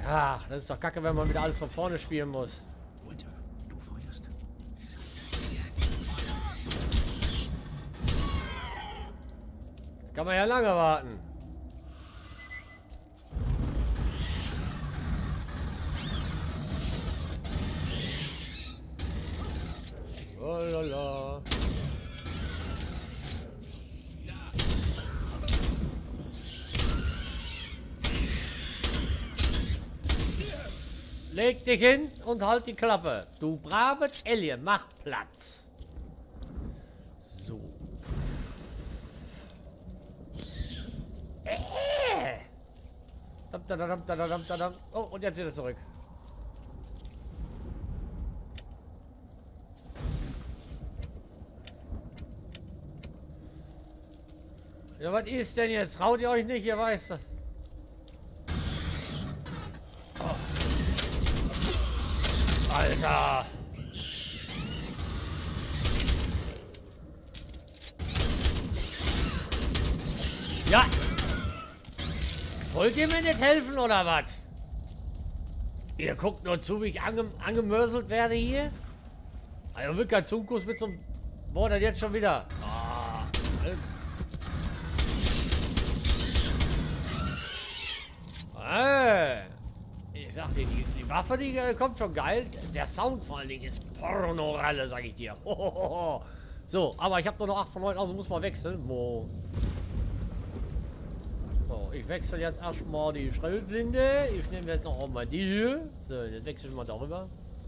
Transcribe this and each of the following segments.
Ach, das ist doch kacke, wenn man wieder alles von vorne spielen muss. Winter, du feuerst. Kann man ja lange warten. Oh lala. Leg dich hin und halt die Klappe. Du braves Alien, mach Platz. So. Oh, und jetzt wieder zurück. Ja, was ist denn jetzt? Traut ihr euch nicht, ihr weißt. Oh. Alter! Ja! Wollt ihr mir nicht helfen oder was? Ihr guckt nur zu, wie ich angemörselt werde hier? Also wirklich kein Zungenkuss mit so einem... Boah, das jetzt schon wieder. Ich sag dir, die Waffe, die kommt schon geil. Der Sound vor allen Dingen ist Pornoralle, sag ich dir. Hohoho. So, aber ich habe nur noch 8 von 9, also muss man wechseln. Wo? So, ich wechsle jetzt erstmal die Schrotflinte. Ich nehme jetzt noch mal die hier. So, jetzt wechsle ich mal darüber.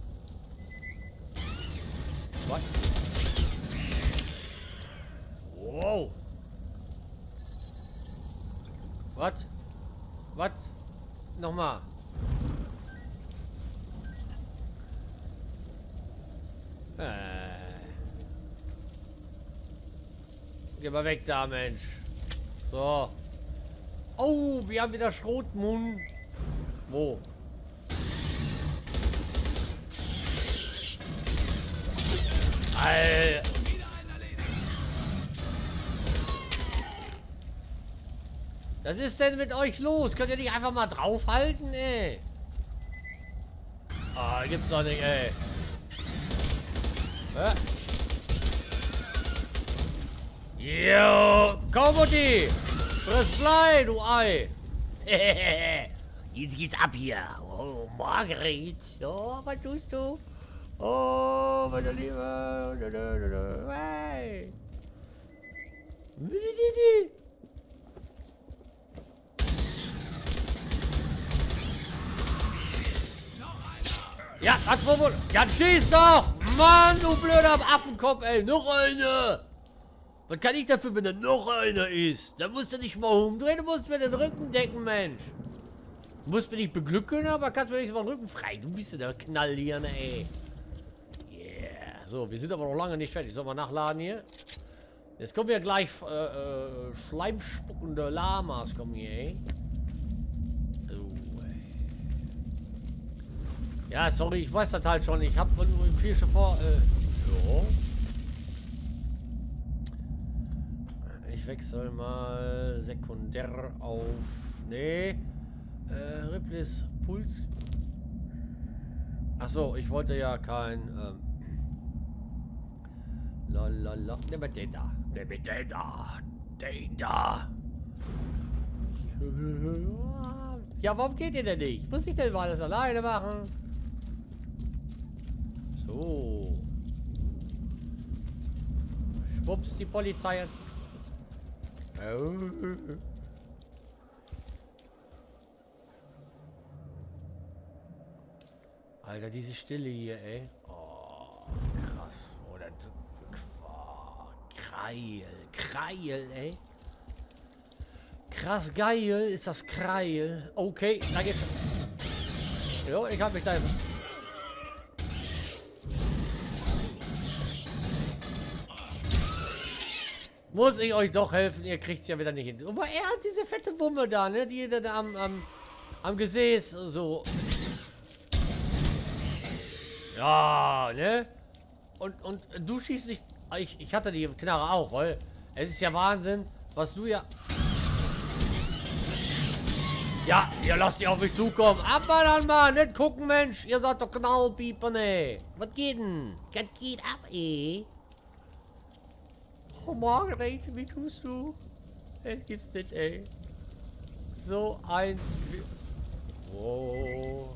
Was? Wow. Was? Was? Nochmal. Geh mal weg da, Mensch. So. Oh, wir haben wieder Schrotmund. Wo? Alter. Was ist denn mit euch los? Könnt ihr nicht einfach mal draufhalten, ey? Ah, gibt's doch nicht, ey. Jo, komm, Mutti! Friss Blei, du Ei! Jetzt geht's ab hier. Oh, Margret. So, was tust du? Oh, meine Liebe. Hey. Ja, was wohl? Ja, schieß doch! Mann, du blöder Affenkopf, ey! Noch eine! Was kann ich dafür, wenn da noch einer ist? Da musst du nicht mal umdrehen, du musst mir den Rücken decken, Mensch! Du musst mich nicht beglücken, aber kannst mir wenigstens mal den Rücken frei. Du bist ja der Knallhirn, ey. Yeah. So, wir sind aber noch lange nicht fertig. Sollen wir nachladen hier? Jetzt kommen ja gleich schleimspuckende Lamas kommen hier, ey. Ja, sorry, ich weiß das halt schon. Ich habe viel schon vor. Jo. Ich wechsle mal sekundär auf. Nee. Ripley's Puls. Achso, ich wollte ja kein. Lalala. Nimm mit den da. Nimm mit den da. Den da. Ja, warum geht ihr denn nicht? Muss ich denn mal alles alleine machen? So. Schwupps, die Polizei jetzt. Alter, diese Stille hier, ey. Oh, krass. Oder Kreil. Kreil, ey. Krass geil ist das Kreil. Okay, da geht's. Jo, ich hab mich da. Muss ich euch doch helfen? Ihr kriegt es ja wieder nicht hin. Aber er hat diese fette Wumme da, ne? Die da am Gesäß so. Ja, ne? Und du schießt nicht. Ich hatte die Knarre auch, weil es ist ja Wahnsinn, was du ja. Ja, ihr lasst die auf mich zukommen. Abballern, Mann. Nicht gucken, Mensch. Ihr seid doch Knallpieper, ne. Was geht denn? Was geht ab, ey? Oh, Margret, wie tust du? Es gibt's nicht, ey. So ein... Oh.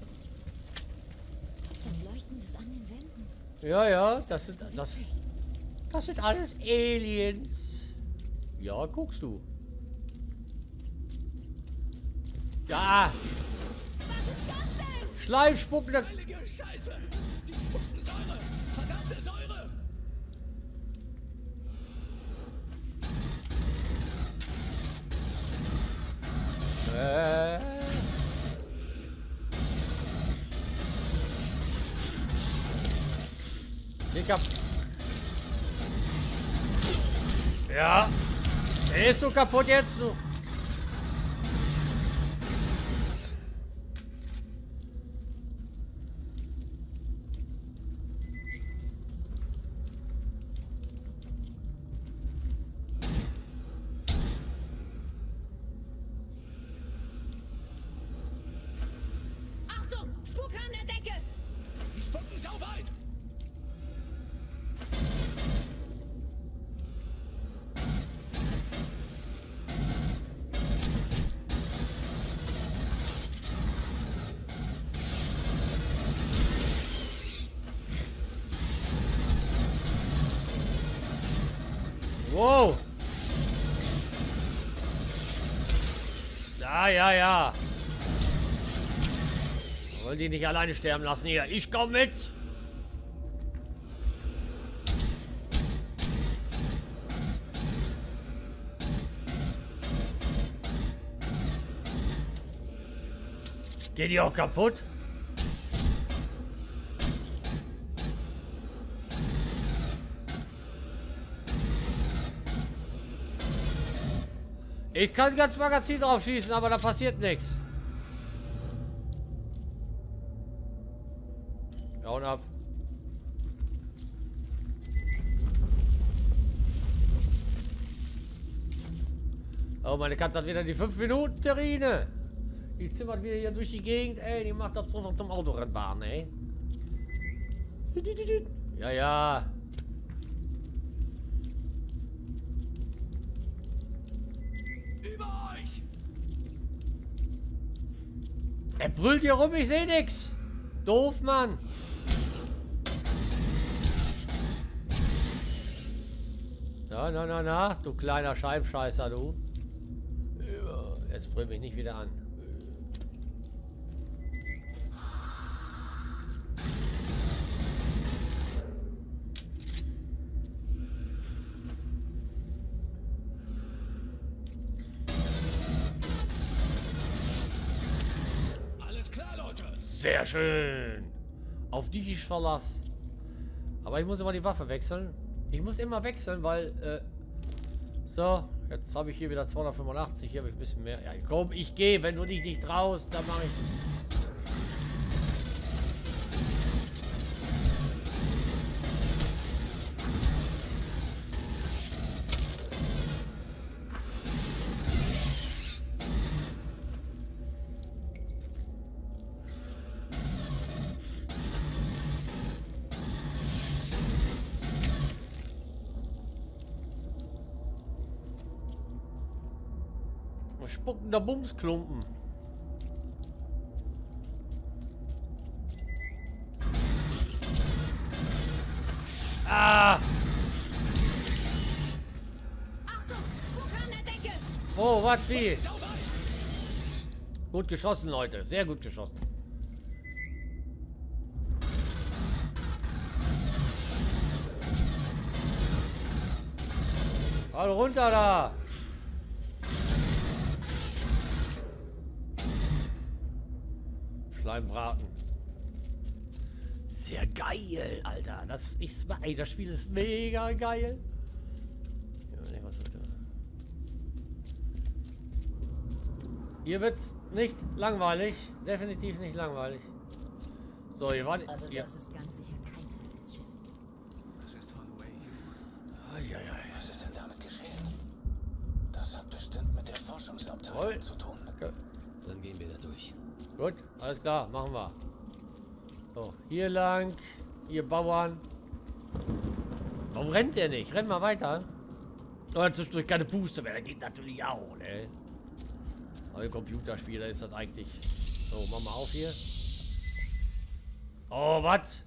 Ist was Leuchtendes an den Wänden. Ja, ja, das sind alles Aliens. Ja, guckst du. Ja. Schleimspuckende... Heilige Scheiße! Die spucken Säure! Verdammte Säure! Dicker. Ja. Der ist so kaputt jetzt, du. Achtung! Spucke an der Decke! Die spucken sauweit! Wow. Ja, ja, ja. Wollen die nicht alleine sterben lassen hier? Ich komm mit. Geht die auch kaputt? Ich kann ganz Magazin drauf schießen, aber da passiert nichts. Hauen ab. Oh, meine Katze hat wieder die 5-Minuten-Terrine. Die zimmert wieder hier durch die Gegend, ey. Die macht das sofort zum Autorennbahn, ey. Ja, ja. Über euch! Er brüllt hier rum, ich sehe nix. Doof, Mann. Na, du kleiner Scheibenscheißer, du. Jetzt brüllt mich nicht wieder an. Alles klar, Leute! Sehr schön. Auf die ich Verlass. Aber ich muss immer die Waffe wechseln. Ich muss immer wechseln, weil... so, jetzt habe ich hier wieder 285. Hier habe ich ein bisschen mehr. Ja, komm, ich gehe. Wenn du dich nicht traust, dann mache ich... Spuckender Bumsklumpen. Ah! Achtung! Spucke an der Decke! Oh, was wie? Gut geschossen, Leute. Sehr gut geschossen. Fall runter da! Schleimbraten. Sehr geil, Alter. Das ist... Ey, das Spiel ist mega geil. Ja, nee, was ist das? Hier wird's nicht langweilig. Definitiv nicht langweilig. So, hier war... Also hier. das ist ganz sicher kein Teil des Schiffs. Das ist von Wei Yu. Eieiei. Was ist denn damit geschehen? Das hat bestimmt mit der Forschungsabteilung Jawohl. zu tun. Danke. Dann gehen wir da durch. Gut, alles klar, machen wir. So, hier lang. Ihr Bauern. Warum rennt der nicht? Renn mal weiter. Oder zwischendurch keine Puste mehr. Das geht natürlich auch, ne? Aber im Computerspieler ist das eigentlich. So, mach mal auf hier. Oh, was?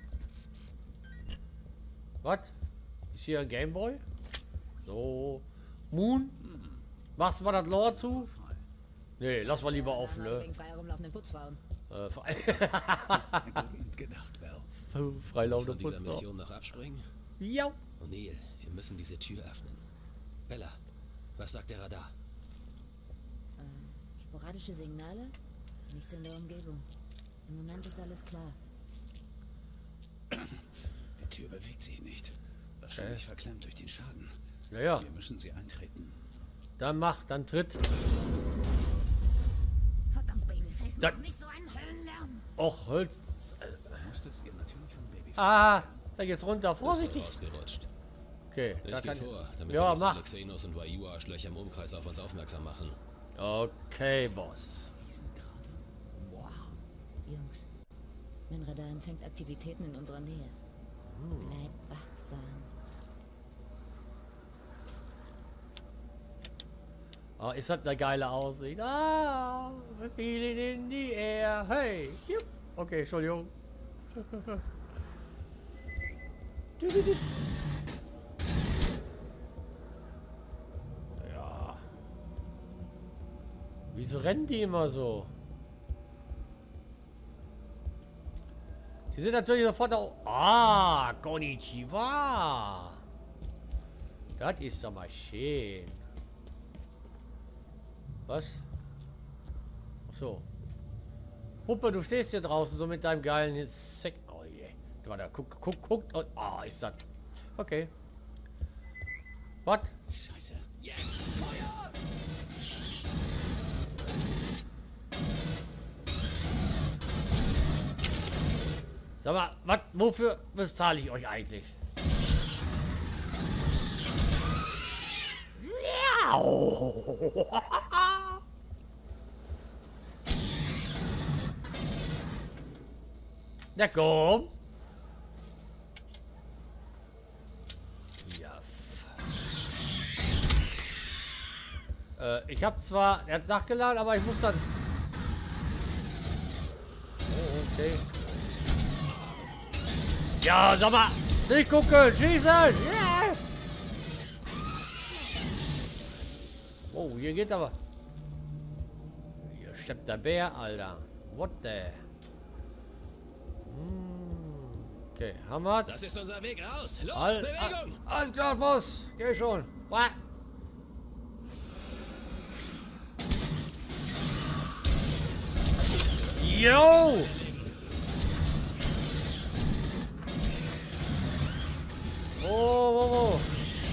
Was? Ist hier ein Gameboy? So. Moon? Machst du mal das Lore zu? Nee, lass mal lieber offen, ne? Wegen frei herumlaufenden Putzfrauen. Gut gedacht, Bell. Freilaufende Von dieser Putzfrau. Mission noch abspringen? Ja. O'Neill, wir müssen diese Tür öffnen. Bella, was sagt der Radar? Sporadische Signale? Nichts in der Umgebung. Im Moment ist alles klar. Die Tür bewegt sich nicht. Wahrscheinlich verklemmt durch den Schaden. Ja, ja. Wir müssen sie eintreten. Dann mach, dann tritt. Verdammt, Babyface, Da- mach nicht so einen Höllenlärm. Och, Holz. Musst es ihr natürlich von Baby. Ah, da geht's runter. Ist Vorsichtig. ausgerutscht. Okay, da Richtig kann vor, damit Ja, wir nicht mach. alle Xenos und Waiyu-Arschlöcher im Umkreis auf uns aufmerksam machen. Okay, Boss. Jungs, mein Radar empfängt Aktivitäten in unserer Nähe. Bleibt wachsam. Oh, ist das eine geile Aussicht. Ah, wir fielen in die Air. Hey. Jupp. Okay, Entschuldigung. Ja. Wieso rennen die immer so? Die sind natürlich sofort auch. Ah, Konnichiwa. Das ist doch mal schön. Was? Ach so. Puppe, du stehst hier draußen so mit deinem geilen Sek. Oh je. Warte, guck. Oh, ah, ist das. Okay. Was? Scheiße. Jetzt! Feuer! Sag mal, was? Wofür bezahle ich euch eigentlich? Ja. Na komm. Ja. Ich habe zwar, er hat nachgeladen, aber ich muss dann. Oh, okay. Ja, sag mal, nicht gucken, schießen! Yeah. Oh, hier geht aber. Hier steppt der Bär, Alter. What the? Okay, haben wir. Das ist unser Weg raus! Los, Bewegung! Alles klar, Boss. Geh schon. Wah. Yo! Oh.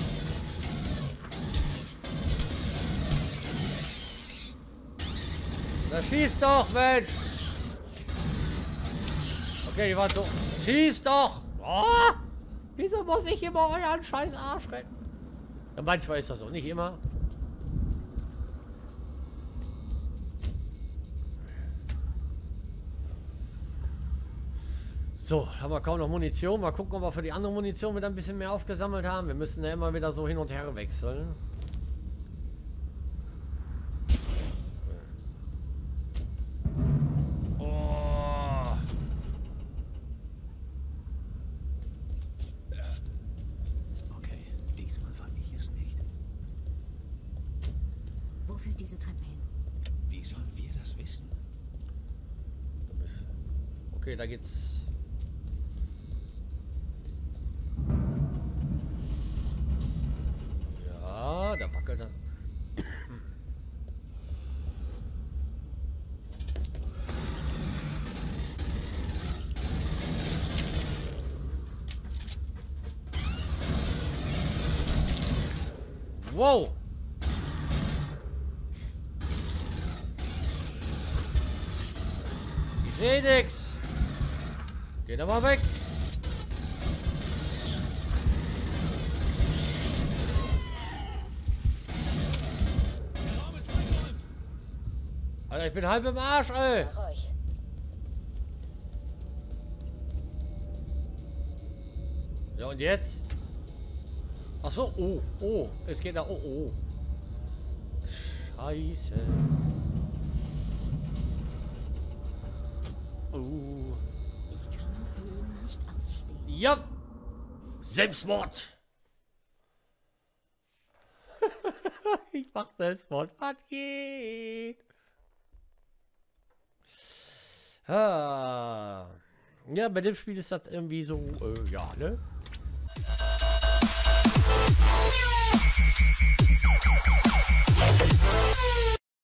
Da schießt doch, Mensch! Okay, die waren so. Schießt doch! Oh, wieso muss ich immer euren scheiß Arsch retten? Ja, manchmal ist das auch nicht immer. So, haben wir kaum noch Munition. Mal gucken, ob wir für die andere Munition wieder ein bisschen mehr aufgesammelt haben. Wir müssen ja immer wieder so hin und her wechseln. Oh. Okay, diesmal war ich es nicht. Wo führt diese Treppe hin? Wie sollen wir das wissen? Okay, da geht's. Ja, da wackelt er. Wow! Ich sehe nix. Geht aber weg. Alter, ich bin halb im Arsch, ey. Nach euch. Ja, und jetzt? Ach so, oh, oh. Es geht da, oh, oh. Scheiße. Oh. Ich kann Höhen nicht ausstehen. Ja. Selbstmord. Ich mach Selbstmord. Was geht? Ah. Ja, bei dem Spiel ist das irgendwie so, ja, ne?